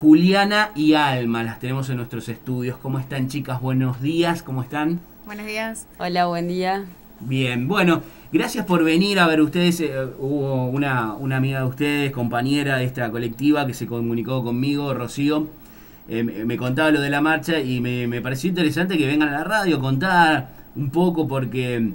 Juliana y Alma, las tenemos en nuestros estudios. ¿Cómo están, chicas? Buenos días, ¿cómo están? Buenos días. Hola, buen día. Bien, bueno, gracias por venir. A ver, ustedes, hubo una amiga de ustedes, compañera de esta colectiva, que se comunicó conmigo, Rocío. Me contaba lo de la marcha y me pareció interesante que vengan a la radio a contar un poco porque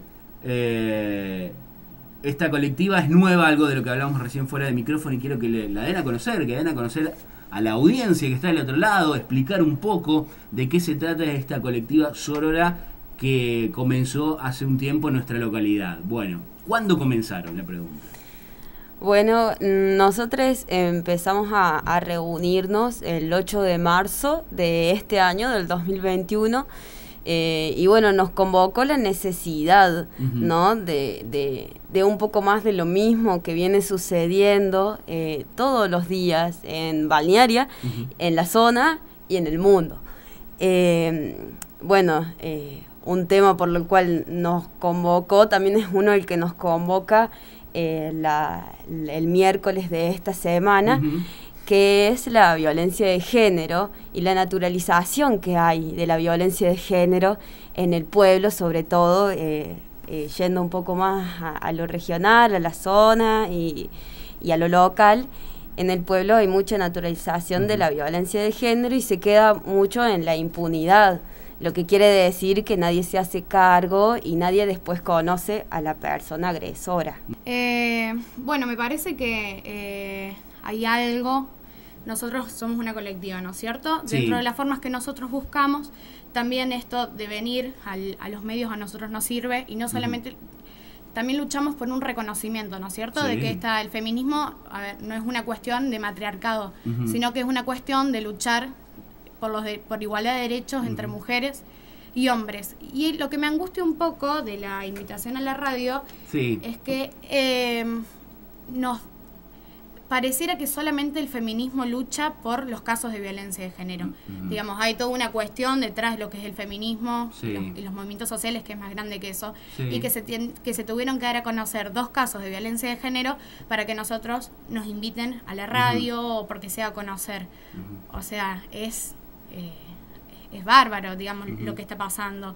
esta colectiva es nueva, algo de lo que hablamos recién fuera de micrófono, y quiero que la den a conocer, que den a conocer a la audiencia que está del otro lado, explicar un poco de qué se trata esta colectiva Sorora que comenzó hace un tiempo en nuestra localidad. Bueno, ¿cuándo comenzaron? La pregunta. Bueno, nosotros empezamos a reunirnos el 8 de marzo de este año, del 2021, y bueno, nos convocó la necesidad, ¿no? de un poco más de lo mismo que viene sucediendo todos los días en Balnearia, en la zona y en el mundo. Un tema por el cual nos convocó también es uno el que nos convoca el miércoles de esta semana, que es la violencia de género y la naturalización que hay de la violencia de género en el pueblo, sobre todo yendo un poco más a lo regional, a la zona y a lo local. En el pueblo hay mucha naturalización de la violencia de género y se queda mucho en la impunidad, lo que quiere decir que nadie se hace cargo y nadie después conoce a la persona agresora. Bueno, me parece que hay algo. Nosotros somos una colectiva, ¿no es cierto? Sí. Dentro de las formas que nosotros buscamos, también esto de venir a los medios a nosotros nos sirve, y no solamente, también luchamos por un reconocimiento, ¿no es cierto? Sí. De que el feminismo, a ver, no es una cuestión de matriarcado, sino que es una cuestión de luchar por igualdad de derechos entre mujeres y hombres. Y lo que me angustia un poco de la invitación a la radio es que nos pareciera que solamente el feminismo lucha por los casos de violencia de género. Digamos, hay toda una cuestión detrás de lo que es el feminismo y los movimientos sociales, que es más grande que eso, y que se tuvieron que dar a conocer 2 casos de violencia de género para que nosotros nos inviten a la radio o porque sea a conocer. O sea, es bárbaro, digamos, lo que está pasando.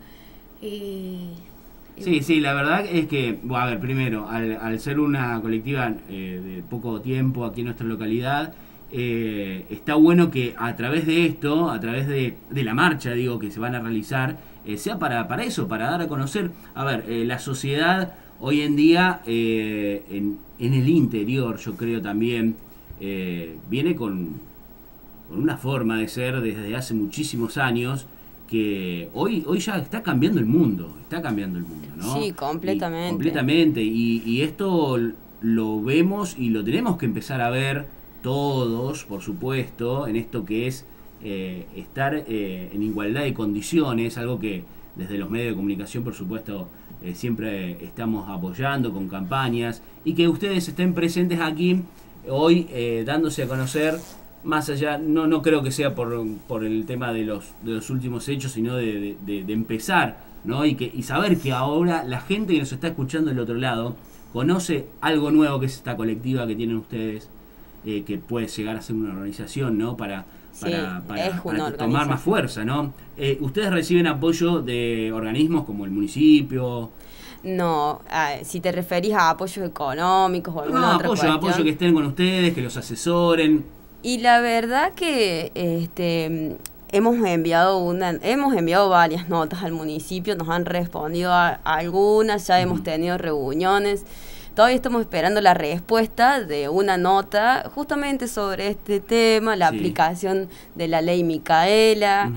Sí, la verdad es que, a ver, primero, al ser una colectiva de poco tiempo aquí en nuestra localidad, está bueno que a través de esto, a través de la marcha, digo, que se van a realizar, sea para eso, para dar a conocer, a ver, la sociedad hoy en día, en el interior, yo creo también, viene con una forma de ser desde hace muchísimos años, que hoy ya está cambiando el mundo, ¿no? Sí, Completamente, y esto lo vemos y lo tenemos que empezar a ver todos, por supuesto, en esto que es estar en igualdad de condiciones, algo que desde los medios de comunicación, por supuesto, siempre estamos apoyando con campañas, y que ustedes estén presentes aquí hoy dándose a conocer. Más allá, no creo que sea por el tema de los últimos hechos, sino de empezar, ¿no? Y saber que ahora la gente que nos está escuchando del otro lado conoce algo nuevo, que es esta colectiva que tienen ustedes, que puede llegar a ser una organización, ¿no? Para tomar más fuerza, ¿no? ¿Ustedes reciben apoyo de organismos como el municipio? No, si te referís a apoyos económicos o alguna otra cuestión. Apoyo que estén con ustedes, que los asesoren. Y la verdad que hemos enviado varias notas al municipio, nos han respondido a algunas, ya hemos tenido reuniones. Todavía estamos esperando la respuesta de una nota justamente sobre este tema, la aplicación de la ley Micaela,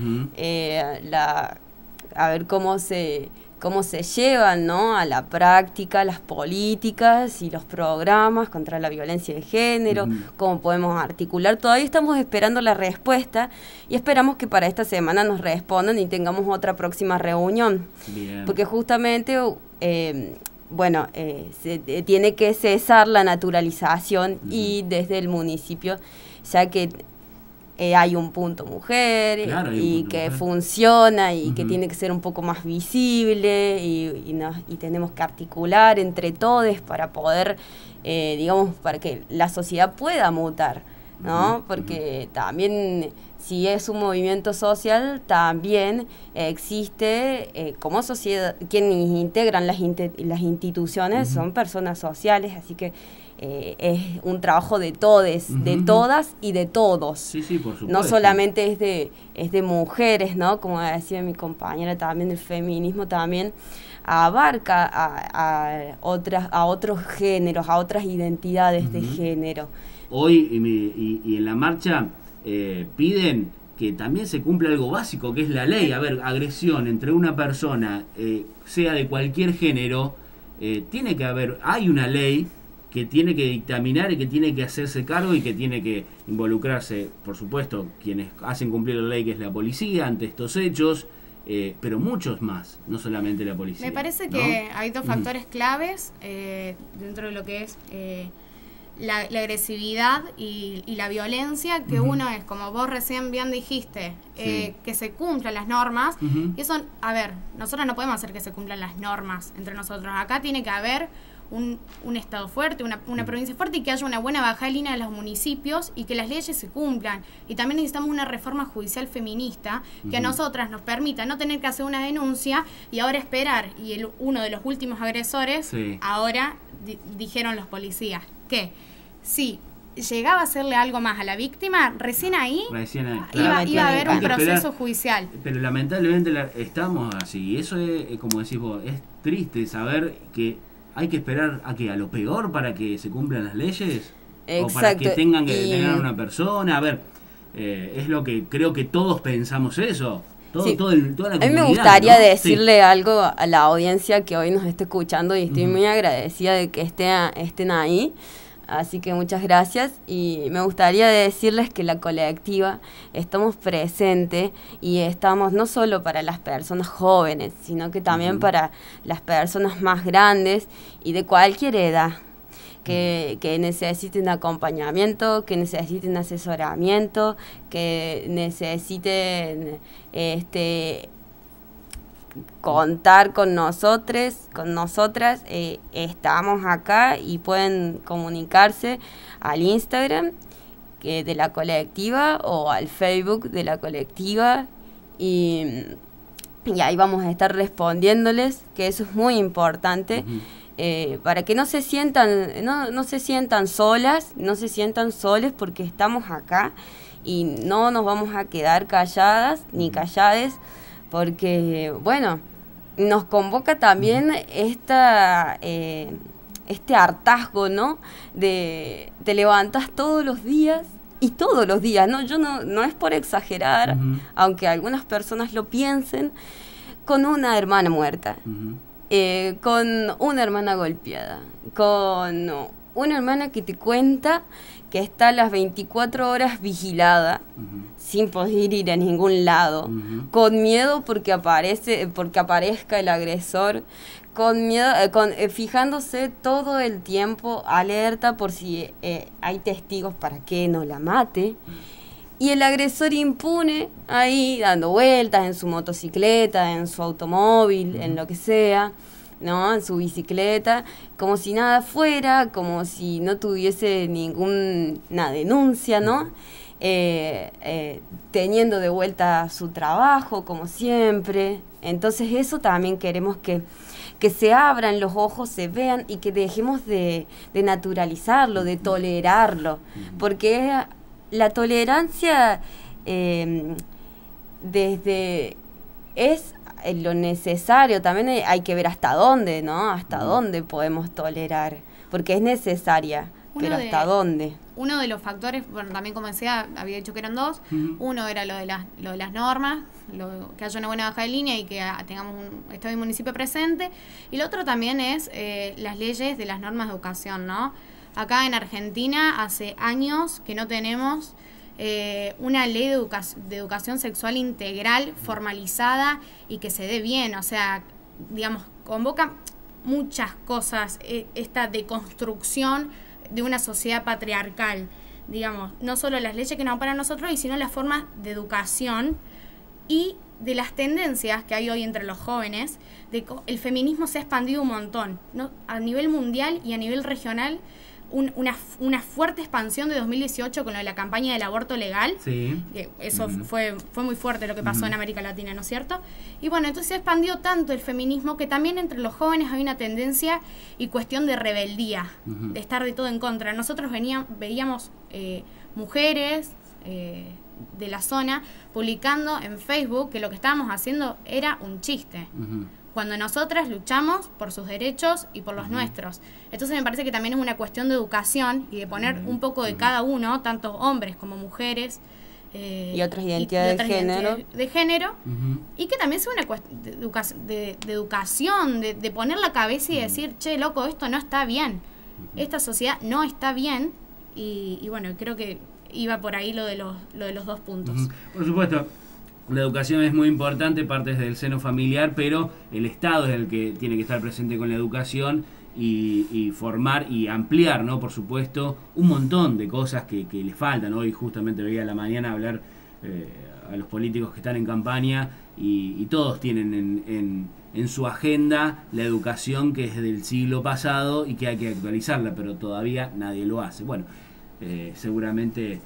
a ver cómo se llevan, ¿no?, a la práctica las políticas y los programas contra la violencia de género, cómo podemos articular. Todavía estamos esperando la respuesta y esperamos que para esta semana nos respondan y tengamos otra próxima reunión. Bien. Porque justamente, se tiene que cesar la naturalización y desde el municipio, ya que hay un punto mujer, claro, y que mujer funciona y que tiene que ser un poco más visible y tenemos que articular entre todos para poder, para que la sociedad pueda mutar. ¿no? Porque también, si es un movimiento social, también existe como sociedad, quienes integran las instituciones son personas sociales, así que es un trabajo de todes, de todas y de todos. Sí, por supuesto. No solamente es de mujeres, ¿no? Como decía mi compañera, también el feminismo también abarca a otros géneros, a otras identidades de género. Hoy y en la marcha piden que también se cumpla algo básico, que es la ley. A ver, agresión entre una persona, sea de cualquier género, tiene que haber, hay una ley que tiene que dictaminar y que tiene que hacerse cargo y que tiene que involucrarse, por supuesto, quienes hacen cumplir la ley, que es la policía, ante estos hechos, pero muchos más, no solamente la policía. Me parece que hay dos factores claves dentro de lo que es la agresividad y la violencia, que uno es, como vos recién bien dijiste, que se cumplan las normas, y eso, a ver, nosotros no podemos hacer que se cumplan las normas entre nosotros. Acá tiene que haber un estado fuerte, una provincia fuerte, y que haya una buena bajada de línea de los municipios y que las leyes se cumplan. Y también necesitamos una reforma judicial feminista que a nosotras nos permita no tener que hacer una denuncia y ahora esperar. Y uno de los últimos agresores, ahora dijeron los policías que si llegaba a hacerle algo más a la víctima, recién ahí iba a haber un proceso judicial. Pero lamentablemente estamos así, y eso es, como decís vos, es triste saber que hay que esperar a lo peor para que se cumplan las leyes. Exacto. O para que tengan que detener a una persona. A ver, es lo que creo que todos pensamos eso. Toda la comunidad, a mí me gustaría, ¿no?, decirle sí, algo a la audiencia que hoy nos está escuchando, y estoy muy agradecida de que estén ahí. Así que muchas gracias, y me gustaría decirles que la colectiva estamos presentes y estamos no solo para las personas jóvenes, sino que también para las personas más grandes y de cualquier edad que necesiten acompañamiento, que necesiten asesoramiento, que necesiten contar con nosotros, con nosotras. Estamos acá y pueden comunicarse al Instagram de la colectiva o al Facebook de la colectiva, y ahí vamos a estar respondiéndoles, que eso es muy importante. Para que no se sientan solas, no se sientan soles, porque estamos acá y no nos vamos a quedar calladas ni callades, porque, bueno, nos convoca también este hartazgo, ¿no? Te levantas todos los días, ¿no? Yo no es por exagerar, aunque algunas personas lo piensen, con una hermana muerta, con una hermana golpeada, con una hermana que te cuenta que está a las 24 horas vigilada, sin poder ir a ningún lado, con miedo porque aparezca el agresor, con miedo, fijándose todo el tiempo, alerta por si hay testigos para que no la mate. Y el agresor impune, ahí dando vueltas en su motocicleta, en su automóvil, en lo que sea, ¿no? En su bicicleta, como si nada fuera, como si no tuviese ninguna denuncia, ¿no? Teniendo de vuelta su trabajo, como siempre. Entonces eso también queremos que se abran los ojos, se vean, y que dejemos de naturalizarlo, de tolerarlo, porque la tolerancia es lo necesario. También hay que ver hasta dónde, ¿no? Hasta dónde podemos tolerar, porque es necesaria, pero hasta dónde. Uno de los factores, bueno, también como decía, había dicho que eran dos. Uno era lo de las normas, que haya una buena baja de línea y que tengamos un Estado y municipio presente. Y lo otro también es las leyes de las normas de educación, ¿no? Acá en Argentina hace años que no tenemos una ley de educación sexual integral, formalizada y que se dé bien. O sea, digamos, convoca muchas cosas esta deconstrucción de una sociedad patriarcal. Digamos, no solo las leyes que nos amparan a nosotros, sino las formas de educación y de las tendencias que hay hoy entre los jóvenes. El feminismo se ha expandido un montón, ¿no? A nivel mundial y a nivel regional. una fuerte expansión de 2018 con lo de la campaña del aborto legal. Sí. Eso fue muy fuerte lo que pasó en América Latina, ¿no es cierto? Y bueno, entonces se expandió tanto el feminismo que también entre los jóvenes hay una tendencia y cuestión de rebeldía, de estar de todo en contra. Nosotros veíamos mujeres de la zona publicando en Facebook que lo que estábamos haciendo era un chiste. Cuando nosotras luchamos por sus derechos y por los nuestros. Entonces me parece que también es una cuestión de educación y de poner un poco de cada uno, tanto hombres como mujeres. Y otras identidades de género. Y que también sea una cuestión de educación, de poner la cabeza y decir, che, loco, esto no está bien. Esta sociedad no está bien. Y bueno, creo que iba por ahí lo de los 2 puntos. Por supuesto. La educación es muy importante, parte desde el seno familiar, pero el Estado es el que tiene que estar presente con la educación y formar y ampliar, ¿no? Por supuesto, un montón de cosas que le faltan. Hoy justamente veía a la mañana hablar a los políticos que están en campaña y todos tienen en su agenda la educación que es del siglo pasado y que hay que actualizarla, pero todavía nadie lo hace. Bueno, seguramente...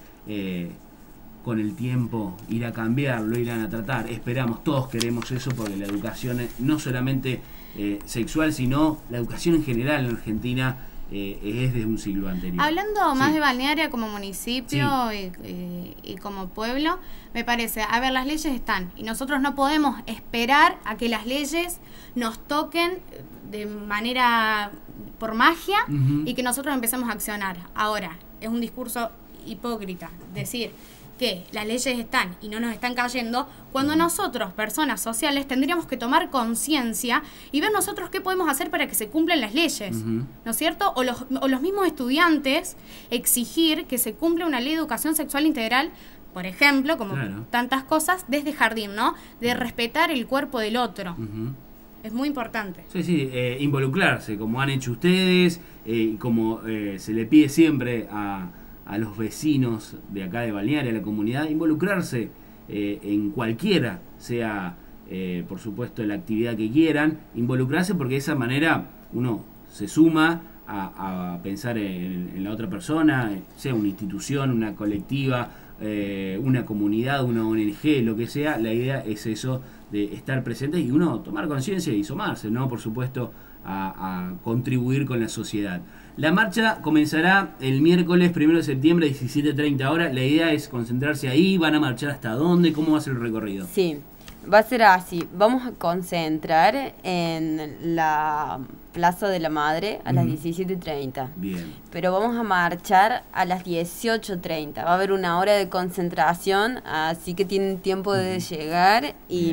con el tiempo ir a cambiarlo, irán a tratar. Esperamos, todos queremos eso, porque la educación no solamente sexual, sino la educación en general en Argentina es de un siglo anterior. Hablando más de Balnearia como municipio y como pueblo, me parece, a ver, las leyes están y nosotros no podemos esperar a que las leyes nos toquen de manera por magia y que nosotros empecemos a accionar. Ahora, es un discurso hipócrita decir que las leyes están y no nos están cayendo, cuando nosotros, personas sociales, tendríamos que tomar conciencia y ver nosotros qué podemos hacer para que se cumplan las leyes, ¿no es cierto? O los mismos estudiantes exigir que se cumpla una ley de educación sexual integral, por ejemplo, como tantas cosas, desde jardín, ¿no? De respetar el cuerpo del otro. Es muy importante. Sí, involucrarse, como han hecho ustedes, como se le pide siempre a los vecinos de acá de Balnearia, a la comunidad, involucrarse en cualquiera, sea por supuesto la actividad que quieran, involucrarse porque de esa manera uno se suma a pensar en la otra persona, sea una institución, una colectiva, una comunidad, una ONG, lo que sea. La idea es eso, de estar presente y uno tomar conciencia y sumarse, ¿no? Por supuesto, a contribuir con la sociedad. La marcha comenzará el miércoles 1 de septiembre a 17:30 horas. La idea es concentrarse ahí. ¿Van a marchar hasta dónde? ¿Cómo va a ser el recorrido? Sí, va a ser así. Vamos a concentrar en la Plaza de la Madre a las 17:30. Bien. Pero vamos a marchar a las 18:30. Va a haber una hora de concentración, así que tienen tiempo de llegar y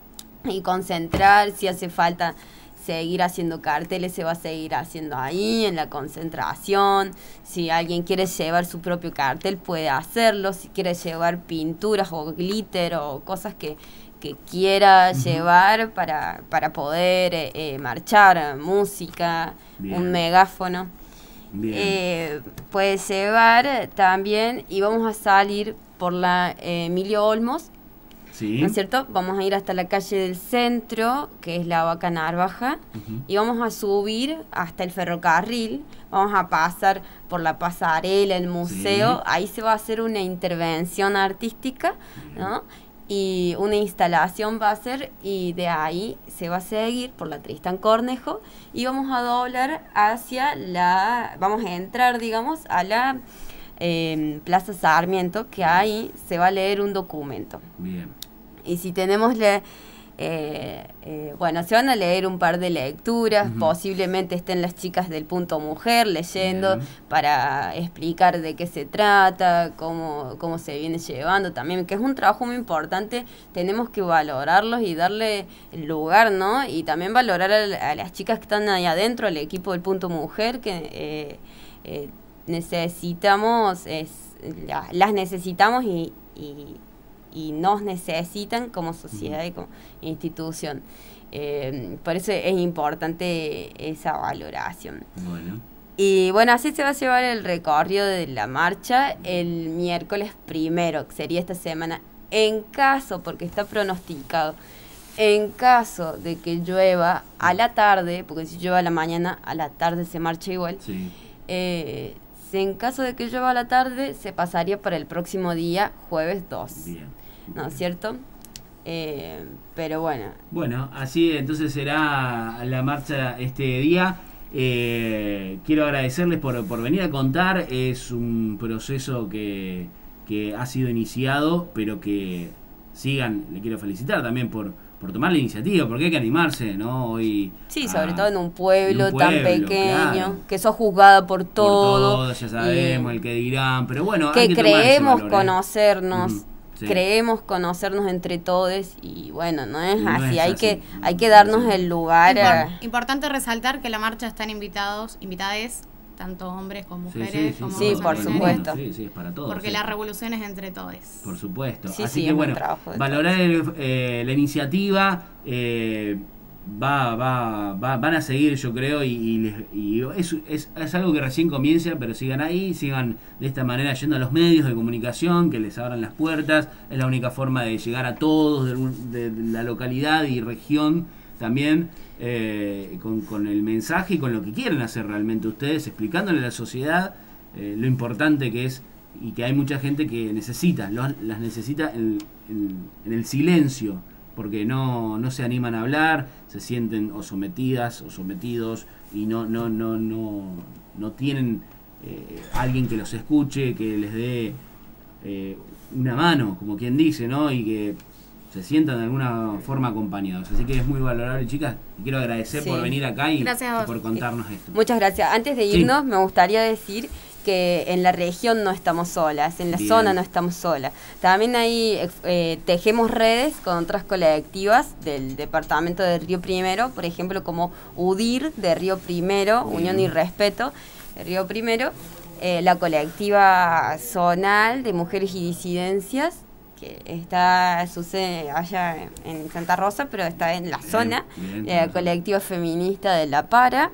concentrar. Si hace falta seguir haciendo carteles, se va a seguir haciendo ahí en la concentración. Si alguien quiere llevar su propio cartel, puede hacerlo. Si quiere llevar pinturas o glitter o cosas que quiera llevar para poder marchar, música, un megáfono. Puede llevar también, y vamos a salir por la Emilio Olmos. Sí. ¿No es cierto? Vamos a ir hasta la calle del centro, que es la Vaca Narvaja, y vamos a subir hasta el ferrocarril, vamos a pasar por la pasarela, el museo, ahí se va a hacer una intervención artística, ¿no? Y una instalación va a ser, y de ahí se va a seguir por la Tristán Cornejo, y vamos a doblar vamos a entrar, digamos, a la Plaza Sarmiento, que ahí se va a leer un documento. Bien. Y si tenemos se van a leer un par de lecturas, posiblemente estén las chicas del Punto Mujer leyendo para explicar de qué se trata, cómo se viene llevando también, que es un trabajo muy importante. Tenemos que valorarlos y darle el lugar, ¿no? Y también valorar a las chicas que están ahí adentro, al equipo del Punto Mujer, que necesitamos, las necesitamos y nos necesitan como sociedad y como institución. Por eso es importante esa valoración. Bueno. Y bueno, así se va a llevar el recorrido de la marcha el miércoles 1, que sería esta semana. En caso, porque está pronosticado, en caso de que llueva a la tarde, porque si llueve a la mañana, a la tarde se marcha igual, En caso de que llueva a la tarde, se pasaría para el próximo día, jueves 2. Bien. ¿No es cierto? Pero bueno. Bueno, así entonces será la marcha este día. Quiero agradecerles por venir a contar. Es un proceso que ha sido iniciado, pero que sigan. Le quiero felicitar también por tomar la iniciativa, porque hay que animarse, ¿no? Hoy sí, sobre todo en un pueblo tan pequeño, claro, que sos juzgada por todo. Por todo, ya sabemos el que dirán, pero bueno, que hay que creemos valor, conocernos. Sí. Creemos conocernos entre todos y bueno, no es así, hay que darnos el lugar. Importante resaltar que la marcha están invitadas tanto hombres como mujeres, como sí, por supuesto. Sí, es para todos. Porque la revolución es entre todos. Por supuesto. Sí, así que bueno, valorar la iniciativa, van a seguir, yo creo, y es algo que recién comienza, pero sigan ahí, sigan de esta manera yendo a los medios de comunicación, que les abran las puertas. Es la única forma de llegar a todos de la localidad y región también, con el mensaje y con lo que quieren hacer realmente ustedes, explicándole a la sociedad lo importante que es, y que hay mucha gente que las necesita en el silencio, porque no se animan a hablar, se sienten o sometidas o sometidos y no tienen alguien que los escuche, que les dé una mano, como quien dice, ¿no? Y que se sientan de alguna forma acompañados. Así que es muy valorable, chicas. Y quiero agradecer por venir acá y por contarnos esto. Muchas gracias. Antes de irnos, me gustaría decir que en la región no estamos solas, en la zona no estamos solas. También ahí tejemos redes con otras colectivas del departamento de Río Primero, por ejemplo, como UDIR de Río Primero, Unión y Respeto de Río Primero, la colectiva zonal de mujeres y disidencias, que sucede allá en Santa Rosa, pero está en la zona, la colectiva feminista de La Para,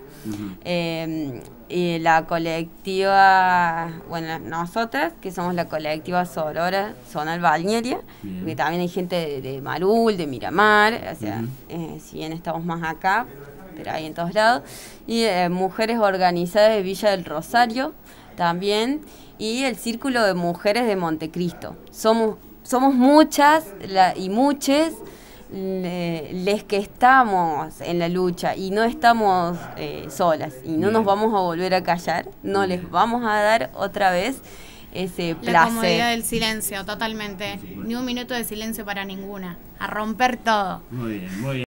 y la colectiva, bueno, nosotras, que somos la colectiva Sorora Zonal Balnearia, que también hay gente de Marul, de Miramar, o sea, si bien estamos más acá, pero hay en todos lados, y mujeres organizadas de Villa del Rosario también, y el Círculo de Mujeres de Montecristo. Somos muchas y muchas les que estamos en la lucha y no estamos solas y no nos vamos a volver a callar, no les vamos a dar otra vez ese placer. La comodidad del silencio, totalmente. Ni un minuto de silencio para ninguna. A romper todo. Muy bien, muy bien.